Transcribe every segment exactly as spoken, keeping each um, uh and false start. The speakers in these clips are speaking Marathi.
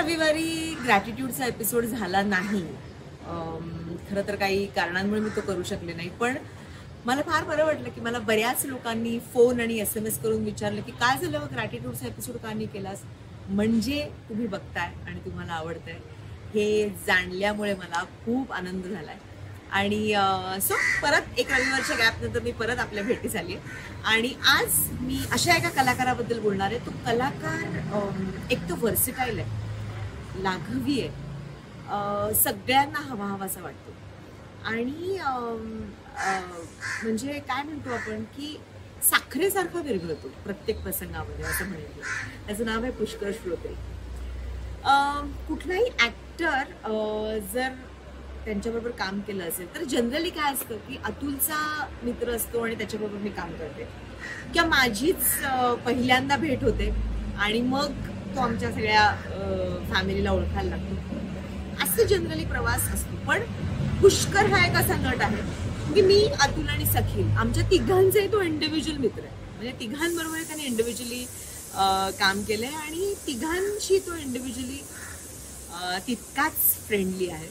रविवारी ग्रॅटिट्यूडचा एपिसोड झाला नाही. खरं तर काही कारणांमुळे मी तो करू शकले नाही, पण मला फार बरं वाटलं की मला बऱ्याच लोकांनी फोन आणि एस एम एस करून विचारलं की काय झालं ग्रॅटिट्यूडचा एपिसोड का नाही केलास. म्हणजे तुम्ही बघताय आणि तुम्हाला आवडतंय हे जाणल्यामुळे मला खूप आनंद झालाय. आणि सो परत एक रविवारच्या गॅप नंतर मी परत आपल्या भेटीस आली आहे आणि आज मी अशा एका कलाकाराबद्दल बोलणार आहे. तो कलाकार एक तर व्हर्सिटाईल आहे, लाघवी आहे, सगळ्यांना हवा हवासा वाटतो आणि म्हणजे काय म्हणतो आपण की साखरेसारखा विरघळतो प्रत्येक प्रसंगामध्ये असं म्हणेल. त्याचं नाव आहे पुष्कर श्रोते. कुठलाही ॲक्टर जर त्यांच्याबरोबर काम केलं असेल तर जनरली काय असतं की अतुलचा मित्र असतो आणि त्याच्याबरोबर मी काम करते किंवा माझीच पहिल्यांदा भेट होते आणि मग तो आमच्या सगळ्या फॅमिलीला ओळखायला लागतो. असं जनरली प्रवास असतो. पण पुष्कर हा एक असा नट आहे की मी, अतुल आणि सखी आमच्या तिघांचाही तो इंडिव्हिज्युअल मित्र आहे. म्हणजे तिघांबरोबर त्याने इंडिव्हिज्युअली काम केलंय आणि तिघांशी तो इंडिव्हिज्युअली तितकाच फ्रेंडली आहे.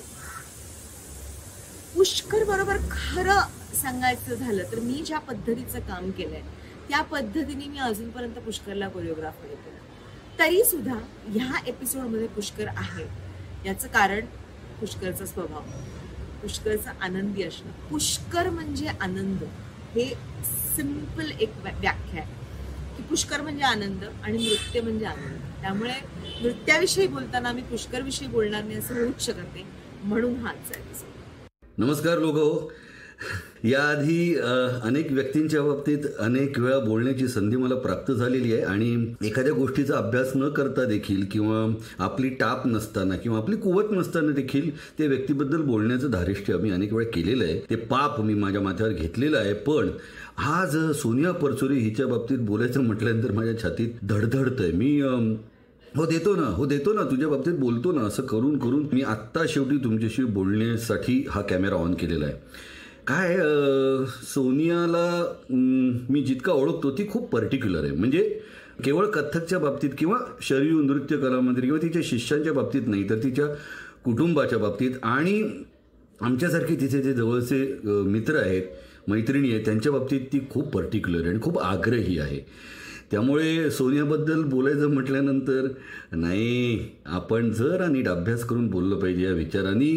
पुष्कर बरोबर खरं सांगायचं झालं तर मी ज्या पद्धतीचं काम केलंय त्या पद्धतीने मी अजूनपर्यंत पुष्करला कोरिओग्राफ केलं. तरी सुद्धा ह्या एपिसोडमध्ये पुष्कर आहे याचं कारण पुष्करचा स्वभाव, पुष्करचा आनंदी असणं. पुष्कर म्हणजे आनंद, हे सिंपल एक व्याख्या आहे की पुष्कर म्हणजे आनंद आणि नृत्य म्हणजे आनंद. त्यामुळे नृत्याविषयी बोलताना मी पुष्करविषयी बोलणार नाही असं होऊच शकत नाही, म्हणून हाच एपिसोड. नमस्कार लोक. याआधी अनेक व्यक्तींच्या बाबतीत अनेक वेळा बोलण्याची संधी मला प्राप्त झालेली आहे आणि एखाद्या गोष्टीचा अभ्यास न करता देखील किंवा आपली टाप नसताना किंवा आपली कुवत नसताना देखील त्या व्यक्तीबद्दल बोलण्याचं धारिष्ट्य मी अनेक वेळा केलेलं आहे. ते पाप मी माझ्या माथ्यावर घेतलेलं आहे. पण आज सोनिया परचुरे हिच्या बाबतीत बोलायचं म्हटल्यानंतर माझ्या छातीत धडधडतंय. मी हो देतो ना हो देतो ना तुझ्या बाबतीत बोलतो ना असं करून करून मी आत्ता शेवटी तुमच्याशी बोलण्यासाठी हा कॅमेरा ऑन केलेला आहे. काय सोनियाला मी जितका ओळखतो ती खूप पर्टिक्युलर आहे. म्हणजे केवळ कथ्थकच्या बाबतीत किंवा शरीर नृत्य कलामध्ये किंवा तिच्या शिष्यांच्या बाबतीत नाही तर तिच्या कुटुंबाच्या बाबतीत आणि आमच्यासारखे तिचे जे जवळचे मित्र आहेत, मैत्रिणी आहेत, त्यांच्या बाबतीत ती खूप पर्टिक्युलर आहे आणि खूप आग्रही आहे. त्यामुळे सोनियाबद्दल बोलायचं म्हटल्यानंतर नाही, आपण जरा नीट अभ्यास करून बोललं पाहिजे या विचाराने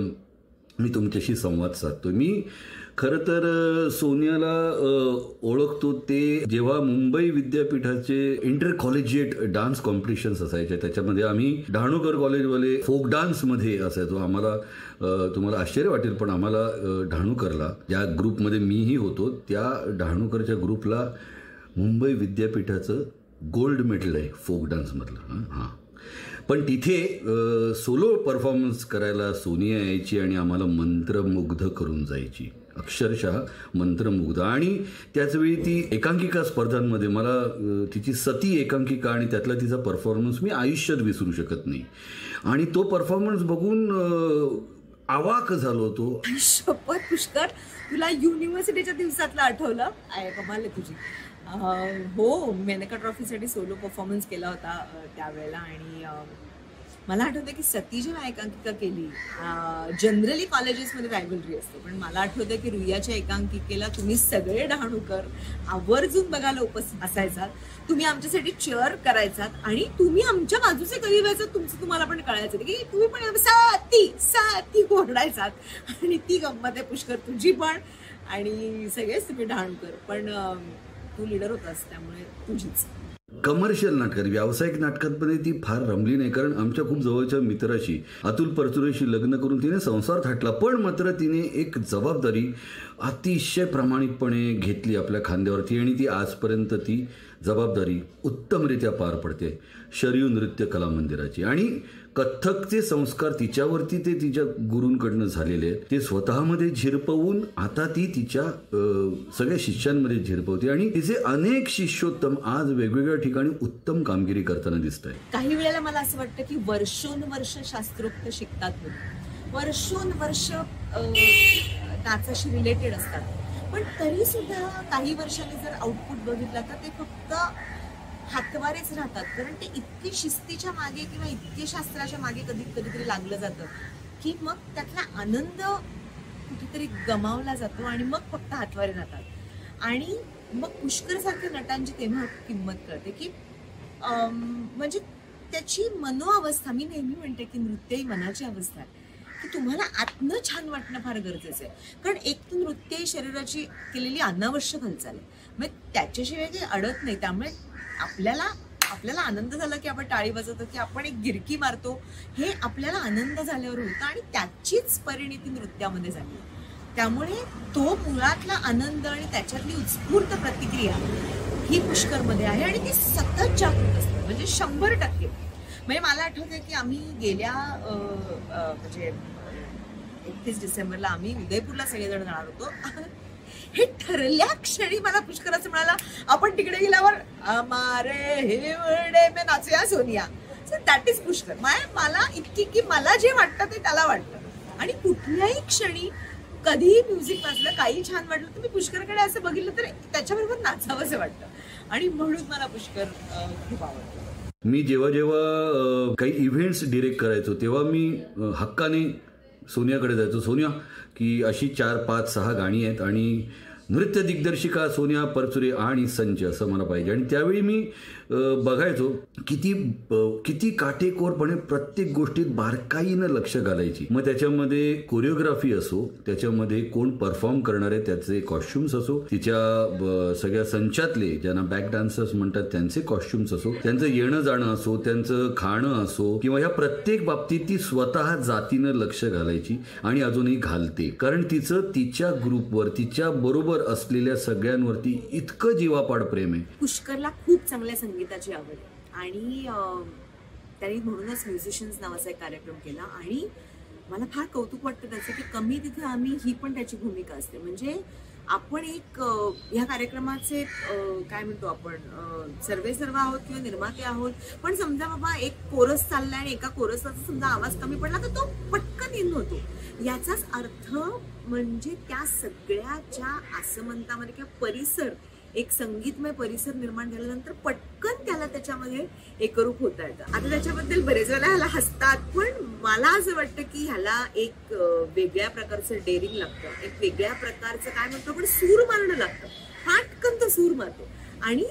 मी तुमच्याशी संवाद साधतो. मी खरं तर सोनियाला ओळखतो ते जेव्हा मुंबई विद्यापीठाचे इंटर कॉलेजिएट डान्स कॉम्पिटिशन्स असायचे, त्याच्यामध्ये आम्ही डहाणूकर कॉलेजवाले फोक डान्समध्ये असायचो. आम्हाला तुम्हाला आश्चर्य वाटेल पण आम्हाला डहाणूकरला ज्या ग्रुपमध्ये मीही होतो त्या डहाणूकरच्या ग्रुपला मुंबई विद्यापीठाचं गोल्ड मेडल आहे फोक डान्समधलं. हां, पण तिथे सोलो परफॉर्मन्स करायला सोनिया यायची आणि आम्हाला मंत्रमुग्ध करून जायची, अक्षरशः मंत्रमुग्ध. आणि त्याचवेळी ती एकांकिका स्पर्धांमध्ये मला तिची सती एकांकिका आणि त्यातला तिचा परफॉर्मन्स मी आयुष्यात विसरू शकत नाही. आणि तो परफॉर्मन्स बघून अवाक झालो होतो. शपथ पुष्कर, तुला युनिव्हर्सिटीच्या दिवसातलं आठवलं आहे? कमाल आहे तुझी. हो, मेनका ट्रॉफीसाठी सोलो परफॉर्मन्स केला होता त्यावेळेला आणि मला आठवतं की सती जेव्हा एकांकिका केली, जनरली कॉलेजेसमध्ये रायव्हलरी असते, पण मला आठवतं की रुईयाच्या एकांकिकेला तुम्ही सगळे डहाणूकर आवर्जून बघायला उपस्थित असायचात. तुम्ही आमच्यासाठी चेअर करायचात आणि तुम्ही आमच्या बाजूचे कधी व्हायचं तुमचं तुम्हाला पण कळायचं की तुम्ही पण साती साती ओरडायचात. आणि ती गंमत आहे पुष्कर तुझी पण, आणि सगळेच तुम्ही डहाणूकर, पण तू लीडर होतास त्यामुळे तुझीच. कमर्शियल नाटकात, व्यावसायिक नाटकांमध्ये ती फार रमली नाही, कारण आमच्या खूप जवळच्या मित्राशी अतुल परचुरेशी लग्न करून तिने संसार थाटला. पण मात्र तिने एक जबाबदारी अतिशय प्रामाणिकपणे घेतली आपल्या खांद्यावरती आणि ती आजपर्यंत ती जबाबदारी उत्तमरित्या पार पडते शरीर नृत्य कला मंदिराची. आणि कथ्थकचे संस्कार तिच्यावरती ते तिच्या गुरूंकडनं झालेले आहेत, ते स्वतःमध्ये झिरपवून आता ती तिच्या सगळ्या शिष्यांमध्ये झिरपवते आणि तिचे अनेक शिष्योत्तम आज वेगवेगळ्या ठिकाणी उत्तम कामगिरी करताना दिसत आहे. काही वेळेला मला असं वाटतं की वर्षोनवर्ष शास्त्रोक्त शिकतात, वर्षोनवर्ष नाचाशी रिलेटेड असतात, पण तरी सुद्धा काही वर्षांनी जर आउटपुट बघितला तर ते फक्त हातवारेच राहतात, कारण ते इतकी शिस्तीच्या मागे किंवा इतके शास्त्राच्या मागे कधी कधीतरी लागलं जातं की मग त्यातला आनंद कुठेतरी गमावला जातो आणि मग फक्त हातवारे राहतात. आणि मग पुष्कर सारख्या नटांची तेव्हा किंमत कळते की म्हणजे त्याची मनोअवस्था, मी नेहमी म्हणते की नृत्य ही मनाची अवस्था आहे, की तुम्हाला आतनं छान वाटणं फार गरजेचं आहे. कारण एक तर नृत्य ही शरीराची केलेली अनावश्यक हालचाल आहे, म्हणजे त्याच्याशिवाय काही अडत नाही. त्यामुळे आपल्याला आपल्याला आनंद झाला की आपण टाळी वाजवतो, की आपण एक गिरकी मारतो, हे आपल्याला आनंद झाल्यावर होतं आणि त्याचीच परिणिती नृत्यामध्ये झाली. त्यामुळे तो मुळातला आनंद आणि त्याच्यातली उत्स्फूर्त प्रतिक्रिया ही पुष्करमध्ये आहे आणि ती सतत जागृत असते, म्हणजे शंभर टक्के. म्हणजे मला आठवतंय की आम्ही गेल्या म्हणजे एकतीस डिसेंबरला आम्ही उदयपूरला सगळेजण जाणार होतो. हे ठरल्या क्षणी मला पुष्कर असं म्हणाला, आपण तिकडे गेल्यावर अमारे हिवडे में नाचूया Sonia. So that is Pushkar. मला इतकी की मला जे वाटतं ते त्याला वाटतं आणि कुठल्याही क्षणी कधीही म्युझिक वाजलं, काही छान वाटलं तर मी पुष्करकडे असं बघितलं तर त्याच्याबरोबर नाचावं असं वाटतं आणि म्हणून मला पुष्कर खूप आवडतं. मी जेव्हा जेव्हा काही इव्हेंट्स डिरेक्ट करायचो तेव्हा मी हक्काने सोनियाकडे जायचो. सोनिया की अशी चार पाच सहा गाणी आहेत आणि नृत्य दिग्दर्शिका सोनिया परचुरे आणि संच असं मला पाहिजे. आणि त्यावेळी मी बघायचो किती किती काटेकोरपणे प्रत्येक गोष्टीत बारकाईनं लक्ष घालायची. मग त्याच्यामध्ये कोरिओग्राफी असो, त्याच्यामध्ये कोण परफॉर्म करणारे त्याचे कॉस्ट्युम्स असो, तिच्या सगळ्या संचातले ज्यांना बॅक डान्सर्स म्हणतात त्यांचे कॉस्ट्युम्स असो, त्यांचं येणं जाणं असो, त्यांचं खाणं असो, किंवा ह्या प्रत्येक बाबतीत ती स्वतः जातीनं लक्ष घालायची आणि अजूनही घालते. कारण तिचं तिच्या ग्रुपवर, तिच्या बरोबर असलेल्या सगळ्यांवरती इतकं जीवापाड प्रेम आहे. पुष्करला खूप चांगल्या संगीताची आवड आहे आणि त्यांनी म्हणूनच म्युझिशियन्स नावाचा एक कार्यक्रम केला आणि मला फार कौतुक वाटतं त्याचं की कमी तिथे आम्ही ही पण त्याची भूमिका असते. म्हणजे आपण एक ह्या कार्यक्रमाचे काय म्हणतो आपण सर्वे सर्व आहोत किंवा निर्माते आहोत, पण समजा बाबा एक कोरस चाललाय आणि एका कोरसाचा समजा आवाज कमी पडला तर तो पटकन इन होतो. याचाच अर्थ म्हणजे त्या सगळ्याच्या आसमंतामध्ये किंवा परिसर, एक संगीतमय परिसर निर्माण झाल्यानंतर पटकन त्याला त्याच्यामध्ये एकरूप होता येतं. आता त्याच्याबद्दल बरेच वेळेला ह्याला हसतात, पण मला असं वाटतं की ह्याला एक वेगळ्या प्रकारचं डेअरिंग लागतं, एक वेगळ्या प्रकारचं काय म्हणतो आपण सूर मारणं लागतं. फाटकन तो सूर मारतो आणि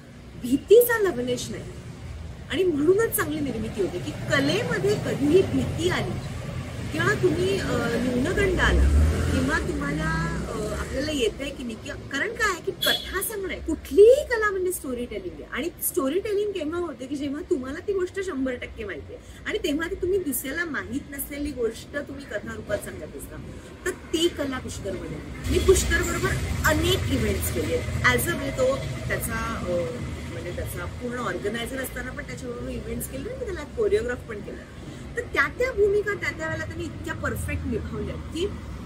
भीतीचा लवलेश नाही आणि म्हणूनच चांगली निर्मिती होते की कलेमध्ये कधीही भीती आली किंवा तुम्ही न्यूनगंड आला किंवा तुम्हाला आपल्याला येत आहे की नाही, कारण काय आहे की कथा सांगणं आहे. कुठलीही कला म्हणजे स्टोरी टेलिंग आहे आणि स्टोरी टेलिंग केव्हा होते की जेव्हा तुम्हाला ती गोष्ट शंभर टक्के माहिती आहे आणि तेव्हा ती तुम्ही दुसऱ्याला माहीत नसलेली गोष्ट तुम्ही कथा रूपात सांगत असता. तर ती कला पुष्करमध्ये. मी पुष्कर बरोबर अनेक इव्हेंट्स केले ऍज अ वे तो त्याचा म्हणजे त्याचा पूर्ण ऑर्गनायझर असताना पण त्याच्याबरोबर इव्हेंट्स केले आणि त्याला कोरिओग्राफ पण केलं. तर त्या त्या भूमिका त्या त्यावेळेला त्यांनी इतक्या परफेक्ट निभावल्या की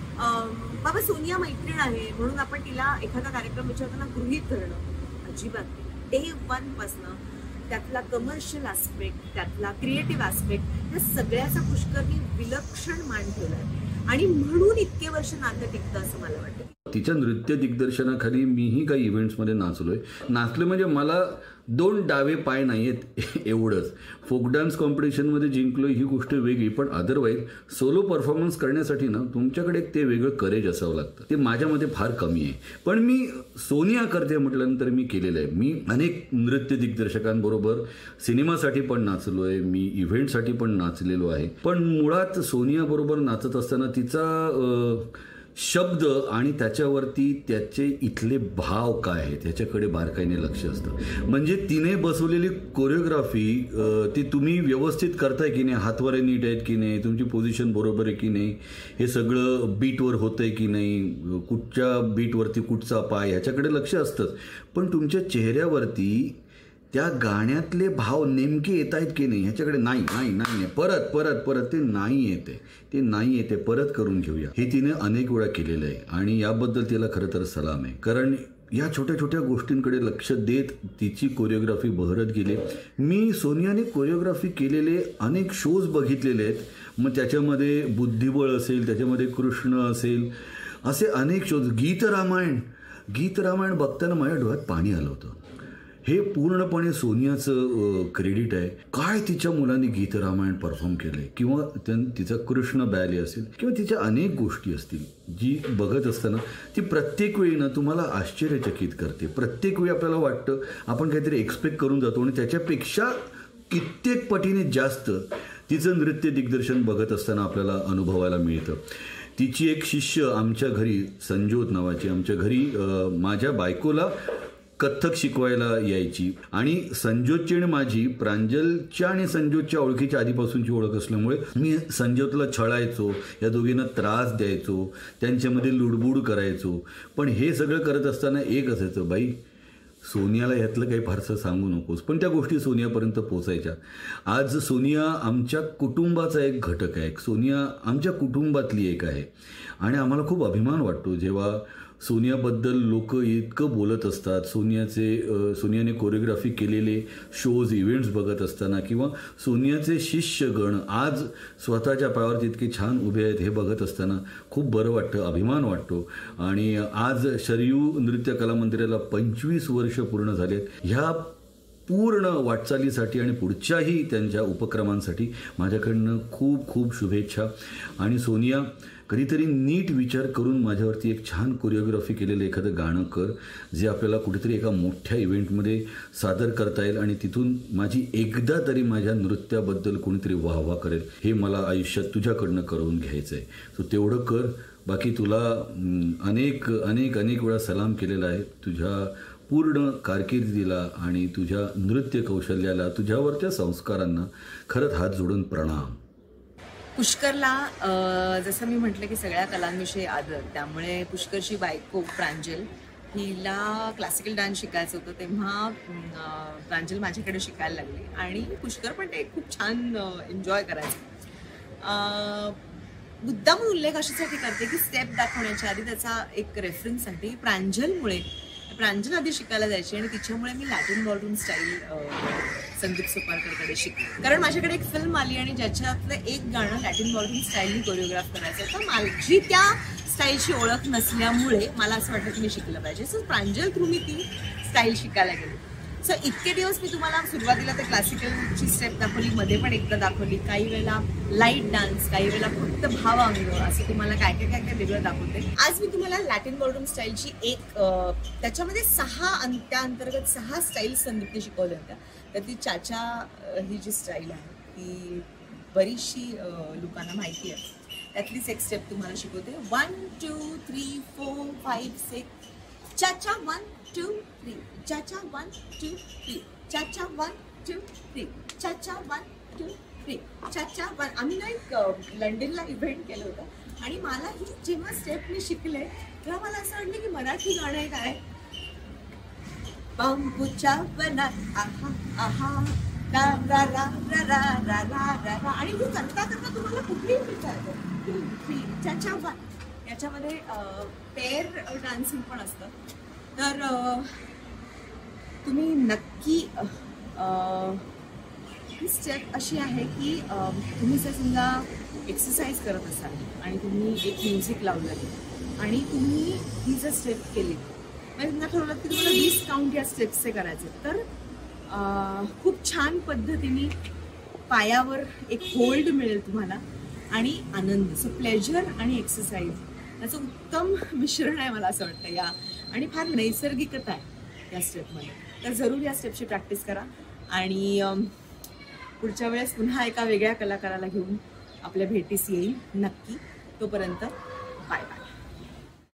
बाबा सोनिया मैत्रीण आहे म्हणून आपण तिला एखादा कार्यक्रम विचारताना गृहीत धरणं अजिबात नाही. डे वन पासनं त्यातला कमर्शियल ऍस्पेक्ट, त्यातला क्रिएटिव्ह ऍस्पेक्ट, या सगळ्याचा पुष्करनी विलक्षण मान ठेवलाय आणि म्हणून इतके वर्ष नातं टिकतं असं मला वाटतं. तिच्या नृत्य दिग्दर्शनाखाली मीही काही इव्हेंट्समध्ये नाचलोय. नाचलोय म्हणजे मला दोन डावे पाय नाही आहेत एवढंच. फोक डान्स कॉम्पिटिशनमध्ये जिंकलोय ही गोष्ट वेगळी, पण अदरवाईज सोलो परफॉर्मन्स करण्यासाठी ना तुमच्याकडे एक ते वेगळं करेज असावं लागतं. ते माझ्यामध्ये फार कमी आहे. पण मी सोनिया करते म्हटल्यानंतर मी केलेलं आहे. मी अनेक नृत्य दिग्दर्शकांबरोबर सिनेमासाठी पण नाचलोय, मी इव्हेंटसाठी पण नाचलेलो आहे. पण मुळात सोनिया बरोबर नाचत असताना तिचा शब्द आणि त्याच्यावरती त्याचे इथले भाव काय आहेत ह्याच्याकडे बारकाईने लक्ष असतं. म्हणजे तिने बसवलेली कोरिओग्राफी ती तुम्ही व्यवस्थित करताय की नाही, हातवारे नीट आहेत की नाही, तुमची पोझिशन बरोबर आहे की नाही, हे सगळं बीटवर होतंय की नाही, कुठच्या बीटवरती कुठचा पाय ह्याच्याकडे लक्ष असतंच. पण तुमच्या चेहऱ्यावरती त्या गाण्यातले भाव नेमके येत आहेत की नाही ह्याच्याकडे नाही नाही नाही परत परत परत ते नाही येते ते नाही येते परत करून घेऊया. हे तिने अनेक वेळा केलेलं आहे आणि याबद्दल तिला खरं तर सलाम आहे. कारण या छोट्या छोट्या गोष्टींकडे लक्ष देत तिची कोरिओग्राफी बहरत गेली. मी सोनियाने कोरिओग्राफी केलेले अनेक शोज बघितलेले आहेत. मग त्याच्यामध्ये बुद्धिबळ असेल, त्याच्यामध्ये कृष्ण असेल, असे अनेक शोज. गीत रामायण गीत रामायण बघताना माझ्या डोळ्यात पाणी आलं होतं हे पूर्णपणे सोनियाचं क्रेडिट आहे. काय तिच्या मुलांनी गीत रामायण परफॉर्म केलंय, किंवा तिचा कृष्ण बॅले असेल, किंवा तिच्या अनेक गोष्टी असतील जी बघत असताना ती प्रत्येक वेळी ना तुम्हाला आश्चर्यचकित करते. प्रत्येक वेळी आपल्याला वाटतं आपण काहीतरी एक्सपेक्ट करून जातो आणि त्याच्यापेक्षा कित्येक पटीने जास्त तिचं नृत्य दिग्दर्शन बघत असताना आपल्याला अनुभवायला मिळतं. तिची एक शिष्य आमच्या घरी, संजोत नावाची, आमच्या घरी माझ्या बायकोला कथ्थक शिकवायला यायची. आणि संजोतची आणि माझी प्रांजलच्या आणि संजोतच्या ओळखीच्या आधीपासूनची ओळख असल्यामुळे मी संजोतला छळायचो, या दोघींना त्रास द्यायचो, त्यांच्यामध्ये लुडबुड करायचो. पण हे सगळं करत असताना एक असायचं, बाई सोनियाला ह्यातलं काही फारसं सांगू नकोस. पण त्या गोष्टी सोनियापर्यंत पोचायच्या. आज सोनिया आमच्या कुटुंबाचा एक घटक आहे, सोनिया आमच्या कुटुंबातली एक आहे. आणि आम्हाला खूप अभिमान वाटतो जेव्हा सोनियाबद्दल लोक इतकं बोलत असतात. सोनियाचे सोनियाने कोरिओग्राफी केलेले शोज, इव्हेंट्स बघत असताना, किंवा सोनियाचे शिष्यगण आज स्वतःच्या पायावरती इतके छान उभे आहेत हे बघत असताना खूप बरं वाटतं, अभिमान वाटतो. आणि आज शरयू नृत्य कला मंदिराला पंचवीस वर्ष पूर्ण झाले. ह्या पूर्ण वाटचालीसाठी आणि पुढच्याही त्यांच्या उपक्रमांसाठी माझ्याकडनं खूप खूप शुभेच्छा. आणि सोनिया, कधीतरी नीट विचार करून माझ्यावरती एक छान कोरिओग्राफी केलेलं एखादं गाणं कर, जे आपल्याला कुठेतरी एका मोठ्या इव्हेंटमध्ये सादर करता येईल आणि तिथून माझी एकदा तरी माझ्या नृत्याबद्दल कोणीतरी वाहवा करेल. हे मला आयुष्यात तुझ्याकडनं करून घ्यायचं आहे. सो तेवढं कर. बाकी तुला अनेक अनेक अनेक वेळा सलाम केलेला आहे. तुझ्या पूर्ण कारकिर्दीला आणि तुझ्या नृत्य कौशल्याला, तुझ्यावरच्या संस्कारांना खरंच हात जोडून प्रणाम. पुष्करला जसं मी म्हटलं की सगळ्या कलांविषयी आदर, त्यामुळे पुष्करची बायको प्रांजल हिला क्लासिकल डान्स शिकायचं होतं, तेव्हा प्रांजल माझ्याकडे शिकायला लागली. आणि पुष्कर पण ते खूप छान एन्जॉय करायचं. मुद्दाम उल्लेख अशासाठी करते की स्टेप दाखवण्याच्या आधी त्याचा एक रेफरन्ससाठी, प्रांजलमुळे प्रांजल आधी शिकायला जायची आणि तिच्यामुळे मी लॅटिन बॉलरूम स्टाईल संदीप सुपारकरकडे शिकले. कारण माझ्याकडे एक फिल्म आली आणि ज्याच्यातलं एक गाणं लॅटिन बॉलरूम स्टाईलनी कोरिओग्राफ करायचं होतं. माझी त्या स्टाईलची ओळख नसल्यामुळे मला असं वाटतं की मी शिकलं पाहिजे. सो प्रांजल थ्रू मी ती स्टाईल शिकायला गेली. सो इतके दिवस मी तुम्हाला सुरुवातीला तर क्लासिकलची स्टेप दाखवली, मध्ये पण एकदा दाखवली, काही वेळेला लाईट डान्स, काही वेळेला फक्त भावांग, असं तुम्हाला काय काय काय काय वेगळं दाखवते. आज मी तुम्हाला लॅटिन बॉलरूम स्टाईलची एक, त्याच्यामध्ये सहा त्या अंतर्गत सहा स्टाईल संदीपने शिकवल्या होत्या. तर ती चाचा ही जी स्टाईल आहे ती बरीचशी लोकांना माहिती आहे. त्यातलीच एक स्टेप तुम्हाला शिकवते. One two three four five six cha cha, one two three cha cha, one two three cha cha, one two three cha cha, one two three cha cha, one. आम्ही ना एक लंडनला इव्हेंट केलं होतं आणि मला ही जेव्हा स्टेप मी शिकले तेव्हा मला असं वाटलं की मराठी गाणं आहे काय, बांबूच्या वनात आहा आहा रा रा रा रा रा रा रा रा. आणि हे करता करता तुम्हाला कुठलीही विचारतो टू थ्री चाचा, वन. याच्यामध्ये पेअर डान्सिंग पण असतं. तर तुम्ही नक्की, ही स्टेप अशी आहे की तुम्ही जर समजा एक्सरसाइज करत असाल आणि तुम्ही एक म्युझिक लावलं आणि तुम्ही ही जर स्टेप केली, म्हणजे तुम्हाला ठरवलं की तुम्हाला वीस काउंट या स्टेप्सचे करायचे, तर खूप छान पद्धतीने पायावर एक होल्ड मिळेल तुम्हाला आणि आनंद. सो प्लेजर आणि एक्सरसाइज याचं उत्तम मिश्रण आहे मला असं वाटतं या, आणि फार नैसर्गिकता आहे या स्टेपमध्ये. तर जरूर या स्टेपची प्रॅक्टिस करा. आणि पुढच्या वेळेस पुन्हा एका वेगळ्या कलाकाराला घेऊन आपल्या भेटीस येईल नक्की. तोपर्यंत बाय बाय.